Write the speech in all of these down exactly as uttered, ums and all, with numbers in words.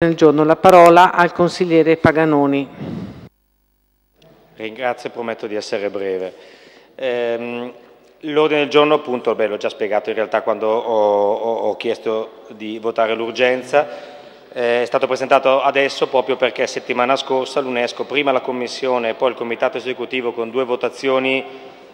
Del giorno. La parola al consigliere Paganoni. Ringrazio e prometto di essere breve. Ehm, L'ordine del giorno, appunto, beh, l'ho già spiegato in realtà quando ho, ho, ho chiesto di votare l'urgenza, eh, è stato presentato adesso proprio perché settimana scorsa l'UNESCO, prima la Commissione e poi il Comitato Esecutivo, con due votazioni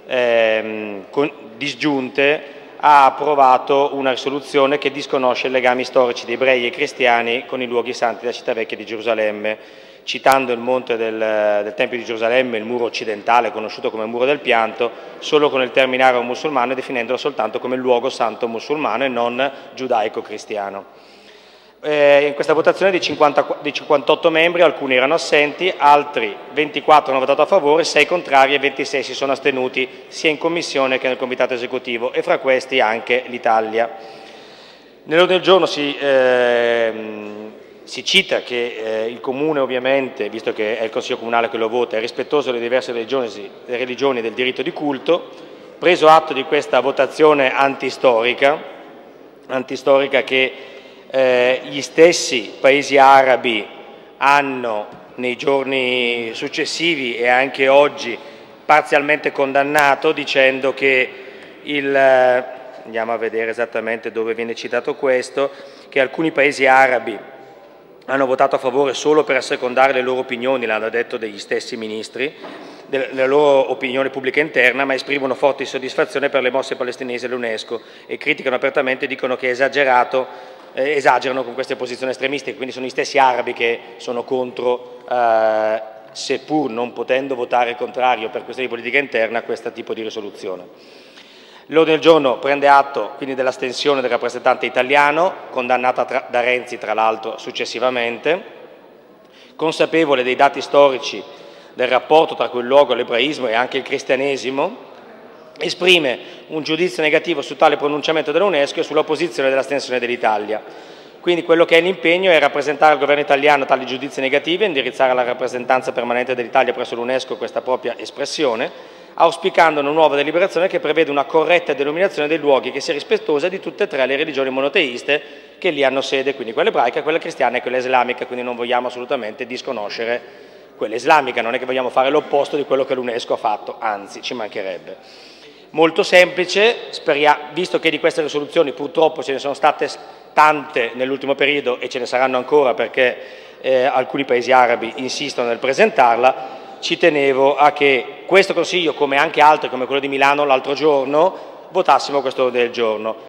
ehm, con, disgiunte, ha approvato una risoluzione che disconosce i legami storici di ebrei e cristiani con i luoghi santi della città vecchia di Gerusalemme, citando il monte del, del Tempio di Gerusalemme, il muro occidentale, conosciuto come Muro del Pianto, solo con il termine arabo-musulmano e definendolo soltanto come luogo santo musulmano e non giudaico-cristiano. Eh, in questa votazione di, cinquanta, di cinquantotto membri, alcuni erano assenti, altri ventiquattro hanno votato a favore, sei contrari e ventisei si sono astenuti sia in Commissione che nel Comitato Esecutivo, e fra questi anche l'Italia. Nell'ordine del giorno si, eh, si cita che eh, il Comune, ovviamente, visto che è il Consiglio Comunale che lo vota, è rispettoso delle diverse religioni, religioni del diritto di culto. Preso atto di questa votazione antistorica, antistorica che Eh, gli stessi paesi arabi hanno nei giorni successivi e anche oggi parzialmente condannato, dicendo che il, eh, andiamo a vedere esattamente dove viene citato questo, che alcuni paesi arabi hanno votato a favore solo per assecondare le loro opinioni, l'hanno detto degli stessi ministri, della loro opinione pubblica interna, ma esprimono forte insoddisfazione per le mosse palestinesi dell'UNESCO e criticano apertamente e dicono che è esagerato Eh, esagerano con queste posizioni estremistiche, quindi sono gli stessi arabi che sono contro, eh, seppur non potendo votare contrario per questioni di politica interna, a questo tipo di risoluzione. L'ordine del giorno prende atto quindi dell'astensione del rappresentante italiano, condannata tra, da Renzi tra l'altro successivamente, consapevole dei dati storici del rapporto tra quel luogo, l'ebraismo e anche il cristianesimo, esprime un giudizio negativo su tale pronunciamento dell'UNESCO e sulla posizione dell'astensione dell'Italia. Quindi quello che è l'impegno è rappresentare al governo italiano tali giudizi negativi e indirizzare alla rappresentanza permanente dell'Italia presso l'UNESCO questa propria espressione, auspicando una nuova deliberazione che prevede una corretta denominazione dei luoghi che sia rispettosa di tutte e tre le religioni monoteiste che lì hanno sede, quindi quella ebraica, quella cristiana e quella islamica, quindi non vogliamo assolutamente disconoscere quella islamica, non è che vogliamo fare l'opposto di quello che l'UNESCO ha fatto, anzi ci mancherebbe. Molto semplice, speriamo, visto che di queste risoluzioni purtroppo ce ne sono state tante nell'ultimo periodo e ce ne saranno ancora perché eh, alcuni paesi arabi insistono nel presentarla, ci tenevo a che questo Consiglio, come anche altri come quello di Milano l'altro giorno, votassimo questo ordine del giorno.